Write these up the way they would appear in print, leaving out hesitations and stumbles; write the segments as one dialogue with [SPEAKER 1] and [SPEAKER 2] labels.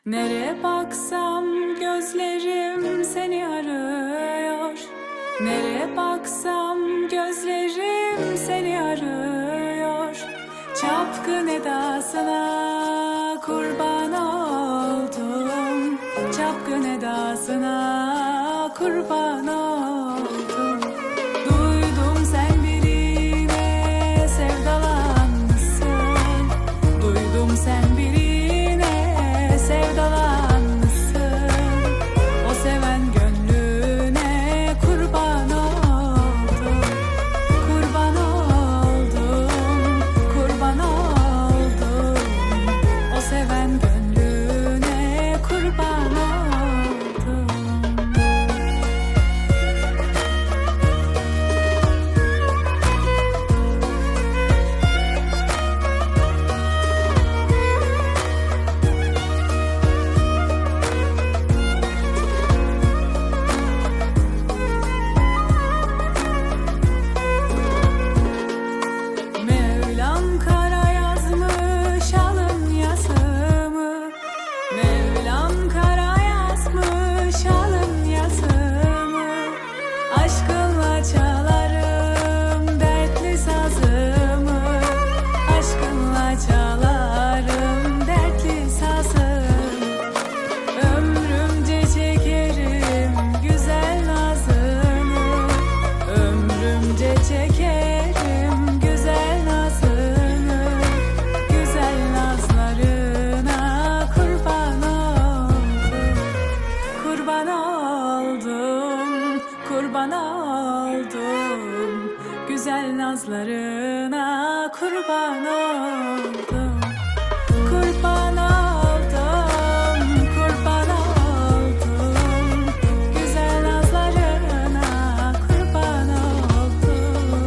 [SPEAKER 1] Nereye baksam gözlerim seni arıyor. Nereye baksam gözlerim seni arıyor. Çapkın edasına kurban oldum. Çapkın edasına kurban oldum. Duydum sen birine sevdalanmışsın. Duydum sen birine sevdalanmışsın. O seven gönlüne kurban oldum. Kurban oldum. Kurban oldum. O seven gönlüne kurban oldum. Mevlam kara yazmış alın yazımı. Mevlam kara yazmış alın yazımı. Aşkınla çalarım dertli sazımı. Aşkınla çalarım dertli sazımı. Ömrümce çekerim güzel nazını. Ömrümce çekerim güzel nazını. Güzel nazlarına kurban oldum. Kurban oldum. Kurban oldum. Güzel nazlarına kurban oldum. Kurban oldum. Kurban oldum. Güzel nazlarına kurban oldum.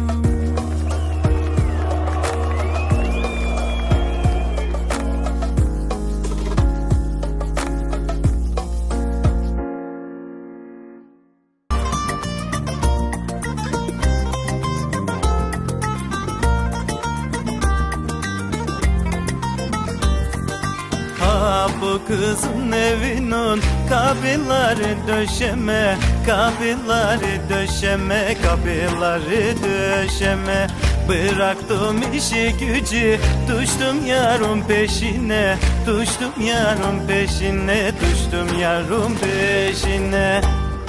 [SPEAKER 2] Ha bu kızın evinin kapıları döşeme, kapıları döşeme, kapıları döşeme. Bıraktım işi gücü, düştüm yarın peşine, düştüm yarın peşine, düştüm yarın peşine.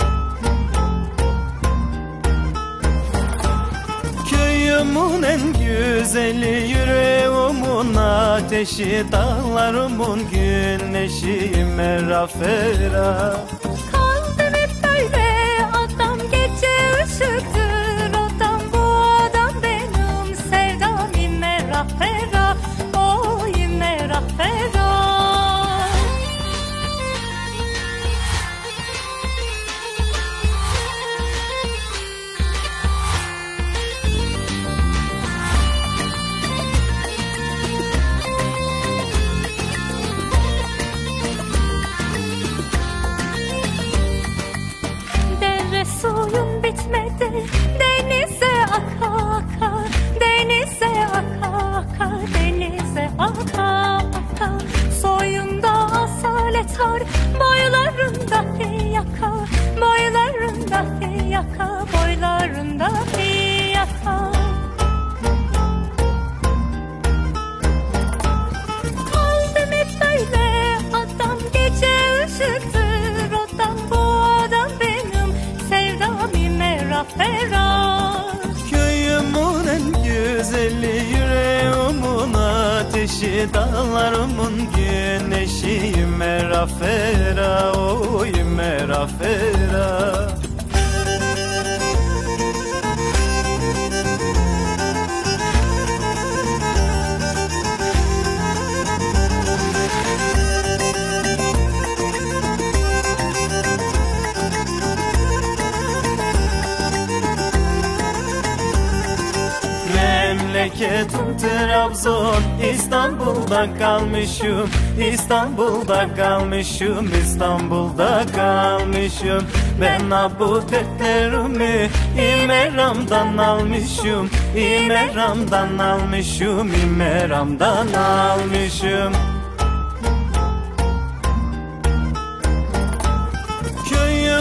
[SPEAKER 2] Köyümün en güzeli, yüreğimin ateşi, dağlarımın güneşi, merafera.
[SPEAKER 3] Kaldım hep böyle adam, gece ışıktır adam. Bu adam benim sevdam, merafera. Oy merafera. Dere suyun bitmedi, denize aka aka, denize aka aka, denize aka aka. Soyunda asalet var, boylarında fiyaka, boylarında fiyaka, boylarında fiyaka. Kaldım hep böyle adam, gece ışıktır adam. Bu adam benim sevdam, merafera.
[SPEAKER 2] Köyümün en güzeli, yüreğimin ateşi, dağlarımın güneşi, merafera. Oy merafera. Memleketim Trabzon, İstanbul'da kalmışım, İstanbul'da kalmışım, İstanbul'da kalmışım. Ben bu dertlerimi İmeram'dan almışım, İmeram'dan almışım, İmeram'dan almışım.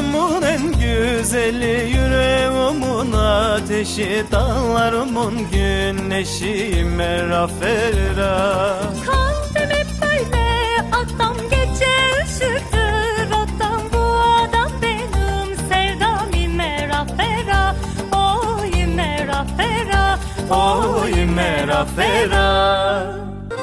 [SPEAKER 2] Aşkımın en güzeli, yüreğimin ateşi, dağlarımın güneşi, merafera.
[SPEAKER 3] Kalbim hep böyle adam, gece ışıktır adam, bu adam benim sevdam, merafera. Oy merafera,
[SPEAKER 2] Oy merafera.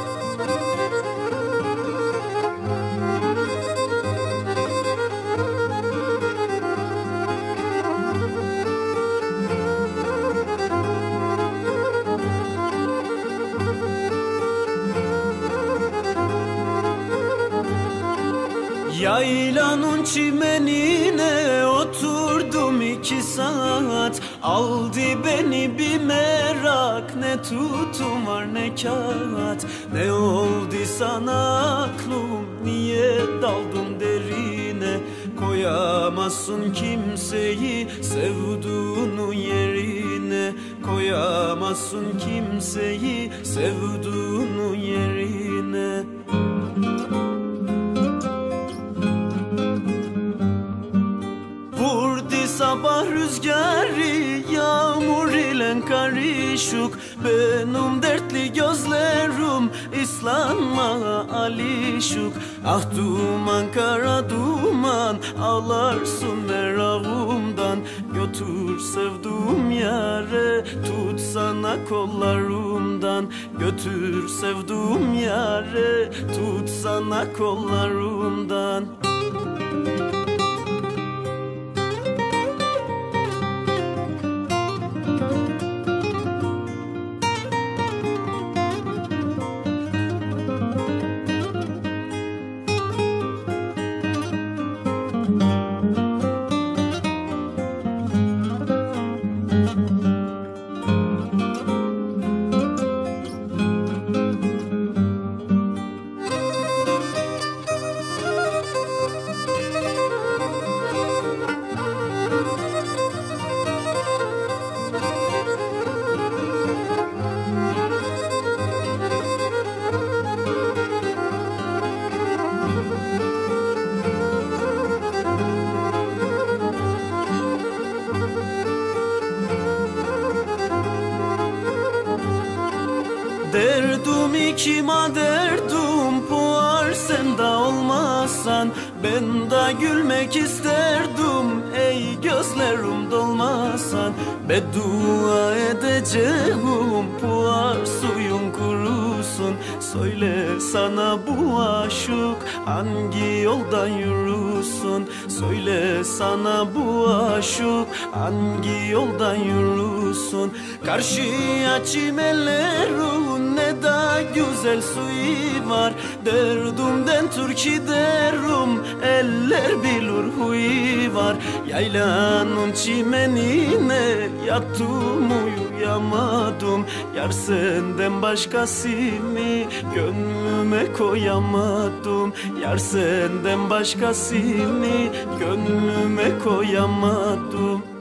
[SPEAKER 2] Yaylanın çimenine oturdum 2 saat. Aldı beni bir merak, ne tutum var ne kağıt. Ne oldu sana aklım, niye daldın derine? Koyamazsın kimseyi sevduğunun yerine. Koyamazsın kimseyi sevduğunun yerine. Vurdu sabah rüzgarı, yağmur ile karışık. Benim dertli gözlerim islanma alışık. Ah duman kara duman, ağlarsın merakımdan. Götür sevduğum yare, tutsana kollarımdan. Götür sevduğum yare, tutsana kollarımdan. Derdim ikime derdim, puar sen de olmazsan. Ben de gülmek isterdim, ey gözlerim dolmasan. Beddua edeceğim, puar suyun kurusun. Söyle sana bu aşık hangi yoldan yürüsün? Söyle sana bu aşık hangi yoldan yürüsün? Karşıya çimenlerin ne da güzel suyu var. Derdumden türkü derim, eller bilir huyu var. Yaylanın çimenine yattım uyuyamadım. Yar senden başkasını gönlüme koyamadım. Yar senden başkasını gönlüme koyamadım.